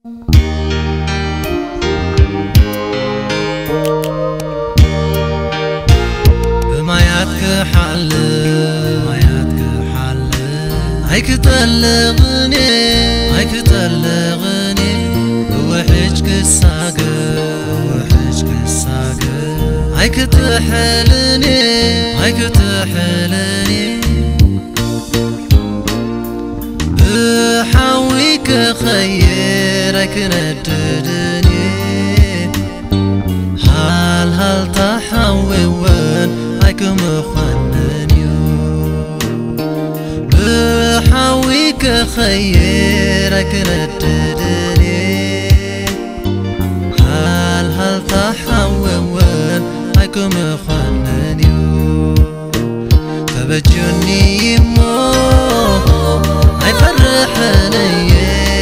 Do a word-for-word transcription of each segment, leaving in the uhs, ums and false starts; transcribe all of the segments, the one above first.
بماياتك حل بماياتك حل هيك تلغني هيك تلغني وحجك الساقر وحجك الساقر هيك تحلني هيك تحلني بحاويك خيرك نددني هال هال تحاوي وين هيك مخنني بحاويك خيرك نددني هال هال تحاوي وين هيك مخنني فبجني يمو هيفرحني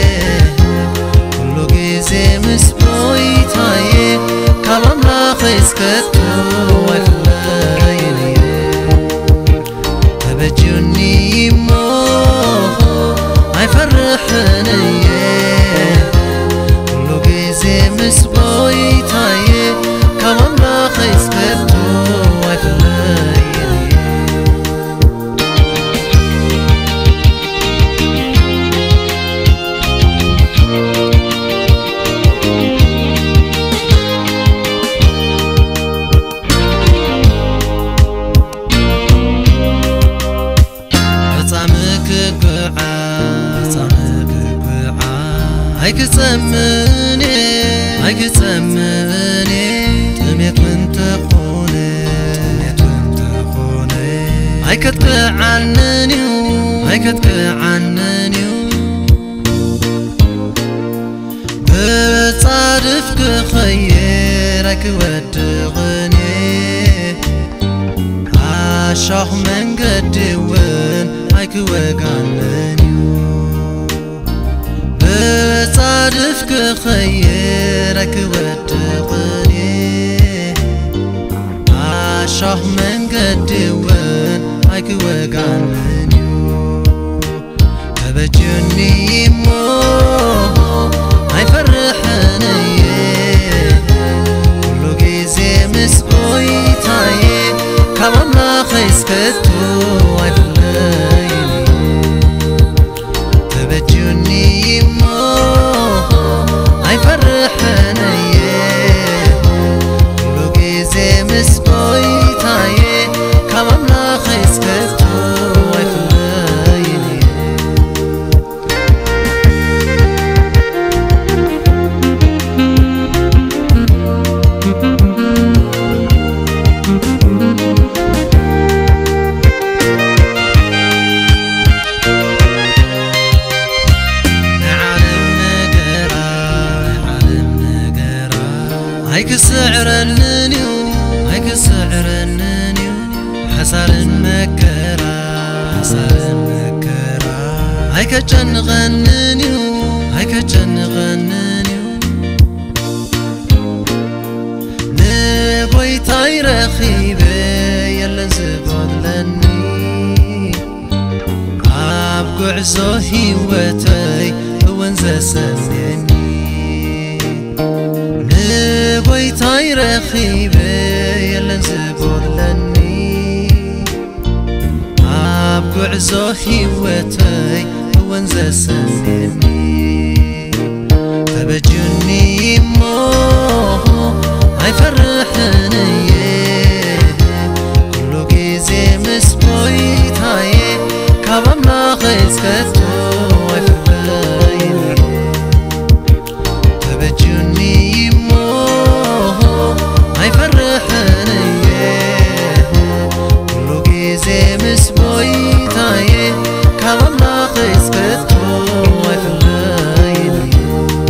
كل جيزي مسبويتاي كلام لا خيسكتو وفلايني فبجني يمو هيفرحني كل جيزي مسبويتاي كلام لا خيسكتو وفلايني هيك تسمني هيك تسمني تميت من تخوني تميت من تخوني هيك تقعنني هيك تقعنني بتصادفك خيرك ودغني عاشق من قدي وين هيك وقعنني بتصادفك خيرك ودغني عاشق من قدي وين هيك وقعنني فبجني يمو هيفرحني كل جيزي مسبويتاي كلام لا خيسكتو وفلايني فبجني يمو هيفرحني كل جيزي مسبويتاي كلام لا خيسكتو وفلايني هيك سعرنني هيك سعرنني حسر مكرا حسر مكرا هيك جنغنني هيك جنغنني نبوي طاير خيبه يلا زبادلني عبقع زو هيوتي وانز سنيني نبوي طاير خيبه يلا زبادلني عبقع زو هيوتي وانز سنيني فبجني يمو هيفرحني كل جيزي مسبويتاي كلام لا خيسكتو وفلايني فبجني يمو هيفرحني كل جيزي مسبويتاي كلام لا خيسكتو وفلايني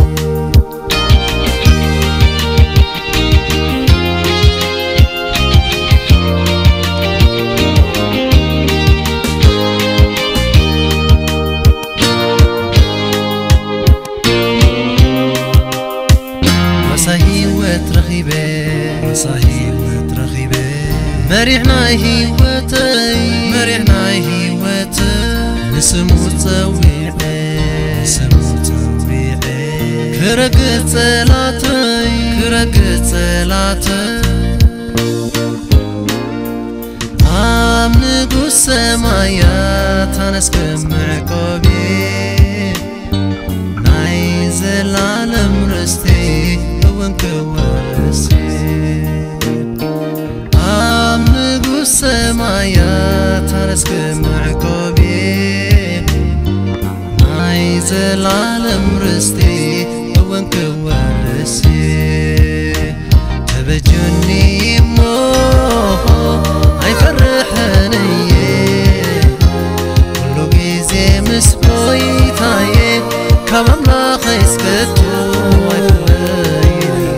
صحيح مترغبة مريحنا هيوتي مريحنا هيوتي نسمو تسويعي نسمو تسويعي كرقت صلاتي كرقت صلاتي عم نقول سمايات هنسكم عقابي نايز العالم رستي وانك ورسي عم نقول سمايات هنسكم عقابي نايز العالم رستي وانك ورسي تبجني مو فرحني كل جيزي مسبوي تاي كمان لا خيسكتو وفليني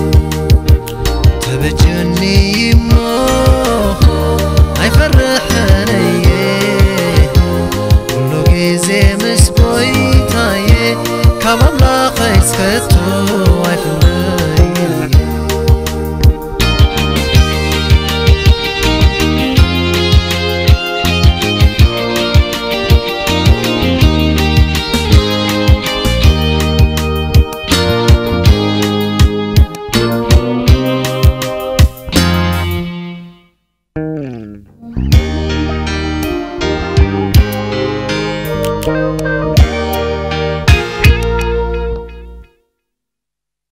تبجني مو هاي فرحني كل جيزي مسبوي تاي كمان لا خيسكتو وفليني